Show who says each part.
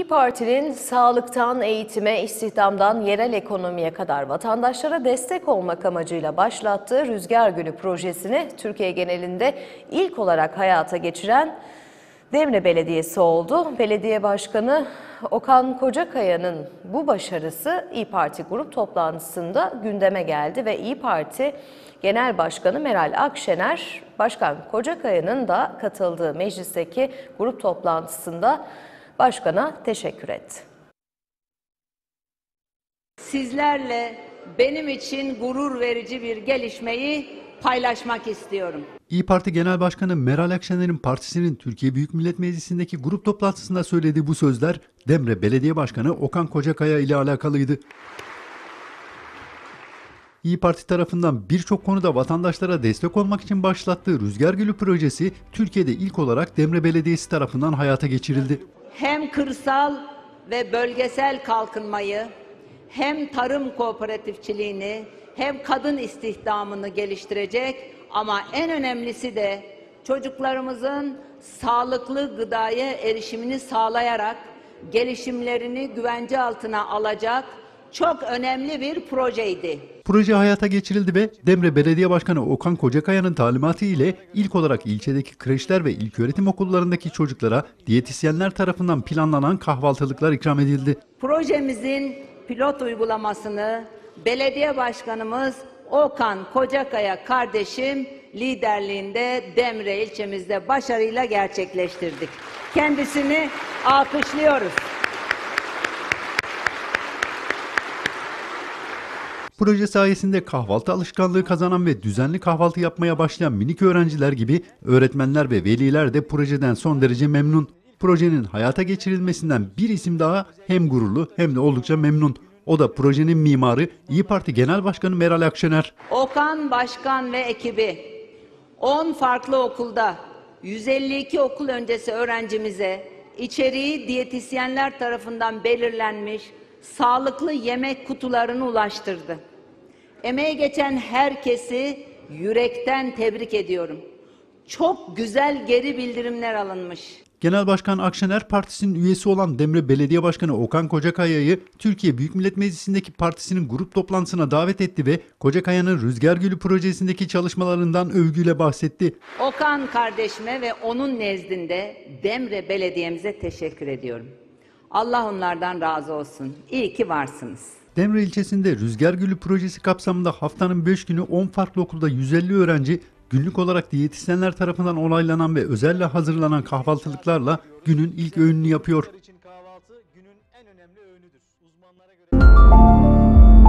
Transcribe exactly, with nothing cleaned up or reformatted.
Speaker 1: İYİ Parti'nin sağlıktan eğitime, istihdamdan yerel ekonomiye kadar vatandaşlara destek olmak amacıyla başlattığı Rüzgar Gülü projesini Türkiye genelinde ilk olarak hayata geçiren Demre Belediyesi oldu. Belediye Başkanı Okan Kocakaya'nın bu başarısı İYİ Parti grup toplantısında gündeme geldi ve İYİ Parti Genel Başkanı Meral Akşener, Başkan Kocakaya'nın da katıldığı meclisteki grup toplantısında Başkan'a teşekkür etti.
Speaker 2: Sizlerle benim için gurur verici bir gelişmeyi paylaşmak istiyorum.
Speaker 3: İYİ Parti Genel Başkanı Meral Akşener'in partisinin Türkiye Büyük Millet Meclisi'ndeki grup toplantısında söylediği bu sözler Demre Belediye Başkanı Okan Kocakaya ile alakalıydı. İYİ Parti tarafından birçok konuda vatandaşlara destek olmak için başlattığı Rüzgar Gülü projesi Türkiye'de ilk olarak Demre Belediyesi tarafından hayata geçirildi.
Speaker 2: Hem kırsal ve bölgesel kalkınmayı, hem tarım kooperatifçiliğini, hem kadın istihdamını geliştirecek ama en önemlisi de çocuklarımızın sağlıklı gıdaya erişimini sağlayarak gelişimlerini güvence altına alacak çok önemli bir projeydi.
Speaker 3: Proje hayata geçirildi ve Demre Belediye Başkanı Okan Kocakaya'nın talimatı ile ilk olarak ilçedeki kreşler ve ilköğretim okullarındaki çocuklara diyetisyenler tarafından planlanan kahvaltılıklar ikram edildi.
Speaker 2: Projemizin pilot uygulamasını belediye başkanımız Okan Kocakaya kardeşim liderliğinde Demre ilçemizde başarıyla gerçekleştirdik. Kendisini alkışlıyoruz.
Speaker 3: Proje sayesinde kahvaltı alışkanlığı kazanan ve düzenli kahvaltı yapmaya başlayan minik öğrenciler gibi öğretmenler ve veliler de projeden son derece memnun. Projenin hayata geçirilmesinden bir isim daha hem gururlu hem de oldukça memnun. O da projenin mimarı İYİ Parti Genel Başkanı Meral Akşener.
Speaker 2: Okan Başkan ve ekibi on farklı okulda yüz elli iki okul öncesi öğrencimize içeriği diyetisyenler tarafından belirlenmiş sağlıklı yemek kutularını ulaştırdı. Emeği geçen herkesi yürekten tebrik ediyorum. Çok güzel geri bildirimler alınmış.
Speaker 3: Genel Başkan Akşener partisinin üyesi olan Demre Belediye Başkanı Okan Kocakaya'yı Türkiye Büyük Millet Meclisi'ndeki partisinin grup toplantısına davet etti ve Kocakaya'nın Rüzgar Gülü projesindeki çalışmalarından övgüyle bahsetti.
Speaker 2: Okan kardeşime ve onun nezdinde Demre Belediye'mize teşekkür ediyorum. Allah onlardan razı olsun. İyi ki varsınız.
Speaker 3: Demre ilçesinde Rüzgar Gülü projesi kapsamında haftanın beş günü on farklı okulda yüz elli öğrenci günlük olarak diyetisyenler tarafından onaylanan ve özelle hazırlanan kahvaltılıklarla günün ilk öğününü yapıyor.